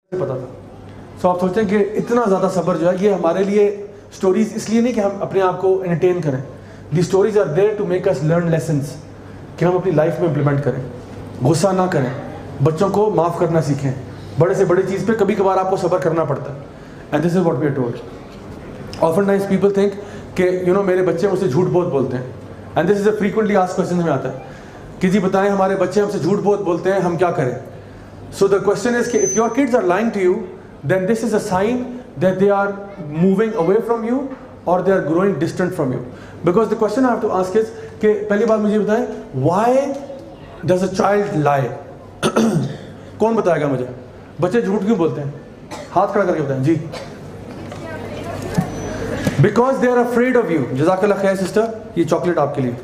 پتا تھا. سو آپ سوچیں کہ اتنا زیادہ صبر جو ہے یہ ہمارے لیے اسٹوریز اس لیے نہیں کہ ہم اپنے آپ کو انٹرٹین کریں. The stories are there to make us learn lessons کہ ہم اپنی لائف میں امپلیمنٹ کریں, غصہ نہ کریں, بچوں کو معاف کرنا سیکھیں. بڑے سے بڑی چیز پہ کبھی کبھار آپ کو صبر کرنا پڑتا ہے. And this is what we are told. Often times people think کہ میرے بچے مجھ سے جھوٹ بہت بولتے ہیں. And this is a frequently asked question میں آتا ہے کہ جی بتائیں ہمارے بچے ہم سے جھوٹ بہت بولتے ہیں, ہم کیا کریں. So the question is if your kids are lying to you, then this is a sign that they are moving away from you or they are growing distant from you. Because the question I have to ask is کہ پہلی بات مجھے بتائیں, why does a child lie? کون بتائے گا مجھے بچے جھوٹ کیوں بولتے ہیں؟ ہاتھ کھڑا کر کے بتائیں جی. Because they are afraid of you. جزاک اللہ خیر سسٹر, یہ چاکلیٹ آپ کے لیے,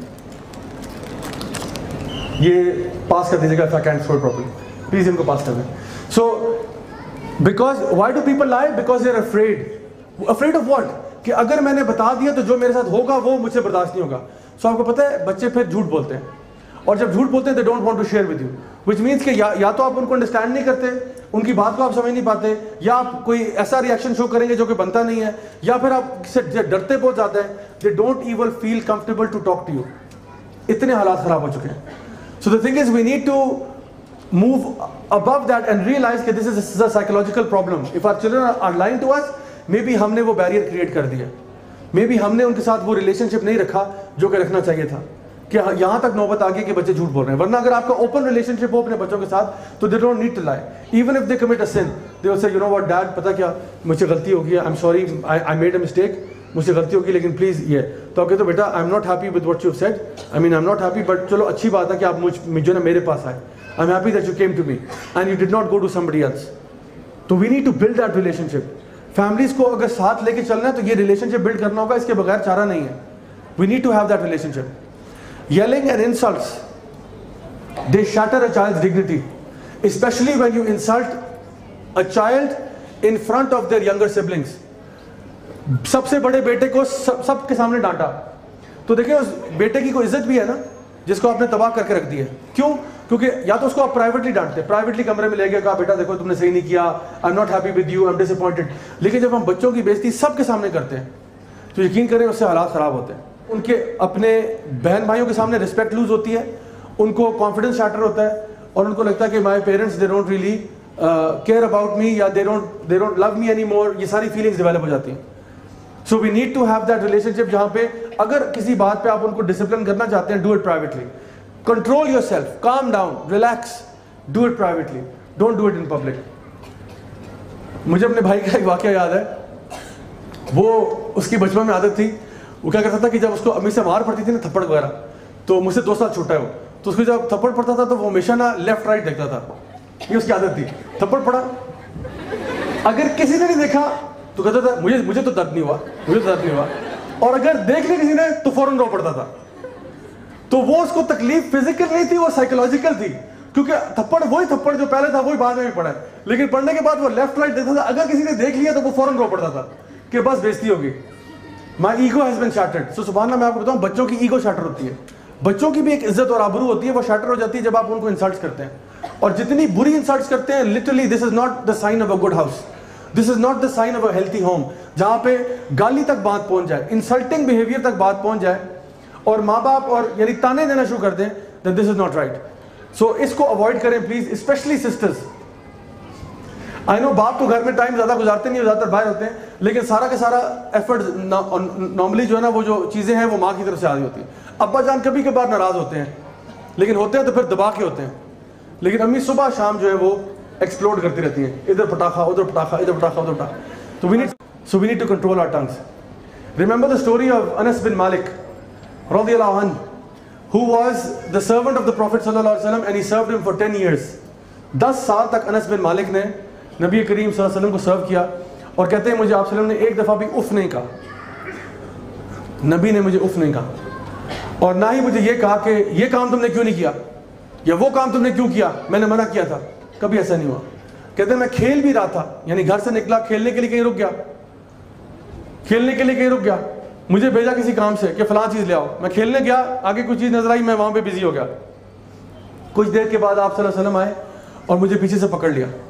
یہ پاس کر دیجیے گا if I can't show it properly. Please ان کو پاس کر دیں. So because why do people lie? Because they are afraid. Afraid of what? کہ اگر میں نے بتا دیا تو جو میرے ساتھ ہوگا وہ مجھ سے برداشت نہیں ہوگا. سو آپ کو پتہ ہے بچے پھر جھوٹ بولتے ہیں, اور جب جھوٹ بولتے ہیں they don't want to share with you, which means کہ یا تو آپ ان کو انڈرسٹینڈ نہیں کرتے, ان کی بات کو آپ سمجھ نہیں پاتے, یا آپ کوئی ایسا ریئیکشن شو کریں گے جو کہ بنتا نہیں ہے, یا پھر آپ سے ڈرتے بہت زیادہ ہیں. They don't even feel comfortable to talk to you. اتنے حالات خراب ہو چکے ہیں. So the thing is we need to move above that and realize that this is a psychological problem. If our children are lying to us, maybe ہم نے وہ barrier create کر دیا, maybe ہم نے ان کے ساتھ وہ relationship نہیں رکھا جو کہ رکھنا چاہیے تھا, کہ یہاں تک نوبت آ گئی کہ بچے جھوٹ بول رہے ہیں. ورنہ اگر آپ کا open relationship ہو اپنے بچوں کے ساتھ تو they don't need to lie. Even if they commit a sin, they will say, you know what dad, پتہ کیا مجھ سے غلطی ہو گئی ہے, I'm sorry, I made a mistake, مجھ سے غلطی ہوگی لیکن پلیز یہ. تو آپ کہتے ہو بیٹا I'm not happy with what you've said, I mean I'm not happy, but چلو اچھی بات ہے کہ آپ مجھے نا میرے پاس آئے. I'm happy that you came to me and you did not go to somebody else. So we need to build that relationship. Families کو اگر ساتھ لے کے چلنا ہے تو یہ relationship build کرنا ہوگا, اس کے بغیر چارہ نہیں ہے. We need to have that relationship. Yelling and insults, they shatter a child's dignity, especially when you insult a child in front of their younger siblings. سب سے بڑے بیٹے کو سب کے سامنے ڈانٹا تو دیکھیں اس بیٹے کی کوئی عزت بھی ہے نا جس کو آپ نے تباہ کر کے رکھ دی ہے. کیوں؟ کیونکہ یا تو اس کو آپ پرائیویٹلی ڈانٹتے, پرائیویٹلی کمرے میں لے گیا, کہا بیٹا دیکھو تم نے صحیح نہیں کیا, I am not happy with you, I am disappointed. لیکن جب ہم بچوں کی بےزتی سب کے سامنے کرتے ہیں تو یقین کریں اس سے حالات خراب ہوتے ہیں. ان کے اپنے بہن بھائیوں کے سامنے رسپیکٹ لوز ہوتی ہے, ان کو کانفیڈنس شیٹر ہوتا ہے, اور ان کو لگتا ہے کہ my parents they don't really care about me, یا they don't love me any more. یہ ساری فیلنگس ڈیولپ ہو جاتی ہیں. So we need to have that relationship جہاں پہ اگر کسی بات پہ آپ ان کو ڈسپلن کرنا چاہتے ہیں, do it privately. Control yourself, calm down, relax, do it privately, don't do it in public. مجھے اپنے بھائی کا ایک واقعہ یاد ہے. وہ اس کی بچپن میں عادت تھی, وہ کیا کرتا تھا کہ جب اس کو امی سے مار پڑتی تھی نا تھپڑ وغیرہ, تو مجھ سے 2 سال چھوٹا ہے وہ, تو اس کو جب تھپڑ پڑتا تھا تو وہ ہمیشہ نا لیفٹ رائٹ دیکھتا تھا. یہ اس کی عادت تھی. تھپڑ پڑا, اگر کسی نے نہیں دیکھا تو کہتا تھا مجھے تو درد نہیں ہوا, مجھے تو درد نہیں ہوا, اور اگر دیکھ لیا کسی نے تو فوراً رو پڑتا تھا. تو وہ اس کو تکلیف فزیکل نہیں تھی, وہ سائیکولوجیکل تھی, کیونکہ تھپڑ وہی تھپڑ جو پہلے تھا وہی بعد میں بھی پڑا ہے. لیکن پڑھنے کے بعد وہ لیفٹ رائٹ دیکھتا تھا, اگر کسی نے دیکھ لیا تو وہ فوراً رو پڑتا تھا کہ بس بےزتی ہوگی. My ego has been shattered. So سبحان اللہ, میں آپ کو بتاؤں بچوں کی ایگو شیٹر ہوتی ہے. بچوں کی بھی ایک عزت اور آبرو ہوتی ہے, وہ شیٹر ہو جاتی ہے جب آپ ان کو انسلٹس کرتے ہیں. اور جتنی بری انسلٹس کرتے ہیں, literally this is not the sign of a good house, this is not the sign of a healthy home. جہاں پہ گالی تک بات پہنچ جائے, انسلٹنگ بیہیویئر تک بات پہنچ جائے, اور ماں باپ اور یعنی تانے دینا شروع کر دیں, then this is not right. So اس کو اوائڈ کریں please, specially sisters. I know باپ تو گھر میں ٹائم زیادہ گزارتے نہیں, زیادہ تر باہر ہوتے ہیں, لیکن سارا کا سارا ایفرٹ نارملی جو ہے نا وہ جو چیزیں ہیں وہ ماں کی طرف سے آ رہی ہوتی ہیں. ابا جان کبھی کبھار ناراض ہوتے ہیں, لیکن ہوتے ہیں تو پھر دبا کے ہوتے ہیں. لیکن امی صبح شام جو ہے وہ ایکسپلوڈ کرتی رہتی ہیں, ادھر پٹاخہ ادھر پٹاخہ, ادھر پٹاخہ ادھر پٹاخہ. تو we need to control our tongues. Remember the story of Anas bin Malik رضی اللہ عنہ, who was the servant of the Prophet صلی اللہ علیہ وسلم and he served him for 10 years. 10 سال تک انس بن مالک نے نبی کریم صلی اللہ علیہ وسلم کو سرو کیا, اور کہتے ہیں مجھے آپ صلی اللہ علیہ وسلم نے ایک دفعہ بھی اف نہیں کہا, نبی نے مجھے اف نہیں کہا, اور نہ ہی مجھے یہ کہا کہ یہ کام تم نے کیوں نہیں کیا, یا وہ کام تم نے کیوں کیا, میں نے منع کیا تھا. کبھی ایسا نہیں ہوا. کہتے ہیں میں کھیل بھی رہا تھا, یعنی گھر سے نکلا کھیلنے کے لیے کہیں رک گیا, کھیلنے کے لیے کہیں رک گیا, مجھے بھیجا کسی کام سے کہ فلاں چیز لے آؤ, میں کھیلنے گیا, آگے کچھ چیز نظر آئی, میں وہاں پہ بزی ہو گیا. کچھ دیر کے بعد آپ صلی اللہ علیہ وسلم آئے اور مجھے پیچھے سے پکڑ لیا,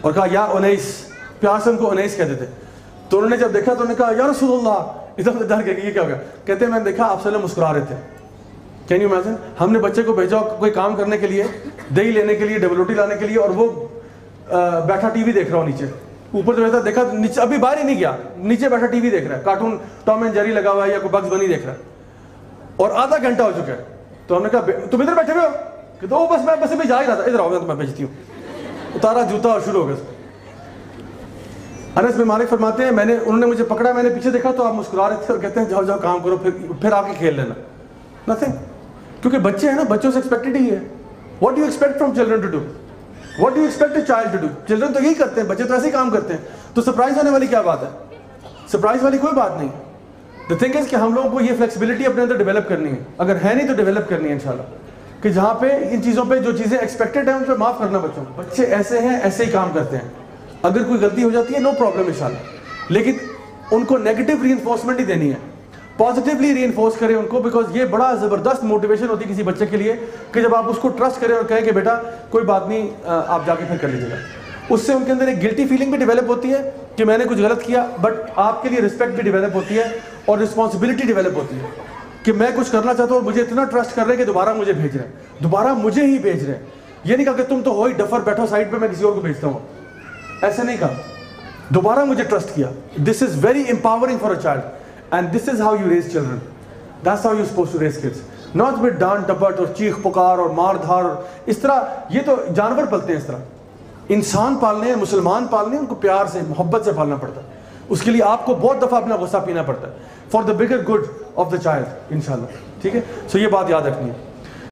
اور کہا یا انیس, پیار سے ان کو انیس کہتے تھے. تو انہوں نے جب دیکھا تو انہوں نے کہا یا رسول اللہ, ادھر سے ڈر گئے کہ یہ کیا ہو گیا. کہتے ہیں میں نے دیکھا آپ صلی اللہ علیہ وسلم مسکرا رہے تھے. کین یو امیجن, ہم نے بچے کو بھیجا کوئی کام کرنے کے لیے, دہی لینے کے لیے, ڈبل روٹی لانے کے لیے, اور وہ بیٹھا ٹی وی دیکھ رہا ہو نیچے. اوپر جو دیکھا نیچے, ابھی باہر ہی نہیں گیا, نیچے بیٹھا ٹی وی دیکھ رہا ہے, کارٹون ٹام اینڈ جیری لگا ہوا ہے یا کوئی بگز بنی دیکھ رہا ہے, اور آدھا گھنٹہ ہو چکا ہے. تو ہم نے کہا تم ادھر بیٹھے ہوئے ہو, کہ تو بس میں بس بھی جا ہی رہا تھا, ادھر آؤ میں تمہیں بھیجتی ہوں. اتارا جوتا اور شروع ہو گیا. انس بن مالک فرماتے ہیں انہوں نے مجھے پکڑا, میں نے پیچھے دیکھا تو آپ مسکرا رہے تھے اور کہتے ہیں جاؤ جاؤ کام کرو, پھر آ کے کھیل لینا. نتھنگ, کیونکہ بچے ہیں نا, بچوں سے ایکسپیکٹڈ ہی ہے. What do you expect from children to do, what do you expect a child to do. Children تو یہی کرتے ہیں, بچے تو ایسے ہی کام کرتے ہیں. تو سرپرائز ہونے والی کیا بات ہے, سرپرائز والی کوئی بات نہیں. دا تھنگ از کہ ہم لوگوں کو یہ فلیکسیبلٹی اپنے اندر ڈیولپ کرنی ہے, اگر ہے نہیں تو ڈیولپ کرنی ہے انشاءاللہ, کہ جہاں پہ ان چیزوں پہ جو چیزیں ایکسپیکٹڈ ہیں ان پہ معاف کرنا بچوں کو. بچے ایسے ہیں, ایسے ہی کام کرتے ہیں, اگر کوئی غلطی ہو جاتی ہے نو پرابلم انشاءاللہ, لیکن ان کو نیگیٹو ری انفورسمنٹ نہیں دینی ہے, پازیٹیولی ری انفورس کریں ان کو, بیکاز یہ بڑا زبردست موٹیویشن ہوتی ہے کسی بچے کے لیے کہ جب آپ اس کو ٹرسٹ کریں اور کہیں کہ بیٹا کوئی بات نہیں, آپ جا کے پھر کر لیجیے گا. اس سے ان کے اندر ایک گلٹی فیلنگ بھی ڈیولپ ہوتی ہے کہ میں نے کچھ غلط کیا, بٹ آپ کے لیے رسپیکٹ بھی ڈیولپ ہوتی ہے اور رسپانسبلٹی ڈیولپ ہوتی ہے کہ میں کچھ کرنا چاہتا ہوں اور مجھے اتنا ٹرسٹ کر رہے ہیں کہ دوبارہ مجھے بھیج رہے ہیں, دوبارہ مجھے ہی بھیج رہے ہیں. یہ نہیں کہا کہ تم تو ہو ہی ڈفر, بیٹھو سائڈ پہ, میں کسی اور کو بھیجتا ہوں, ایسے نہیں کہا. دوبارہ مجھے ٹرسٹ کیا. This is very empowering for a child, and this is how you raise children, that's how you suppose to raise kids, not with ڈانٹ ڈپٹ اور چیخ پکار اور مار دھار. اس طرح یہ تو جانور پلتے ہیں, اس طرح انسان پالنے ہیں, مسلمان پالنے ہیں, ان کو پیار سے محبت سے پالنا پڑتا ہے. اس کے لیے آپ کو بہت دفعہ اپنا غصہ پینا پڑتا ہے for the bigger good of the child انشاءاللہ. ٹھیک ہے, سو یہ بات یاد رکھنی ہے.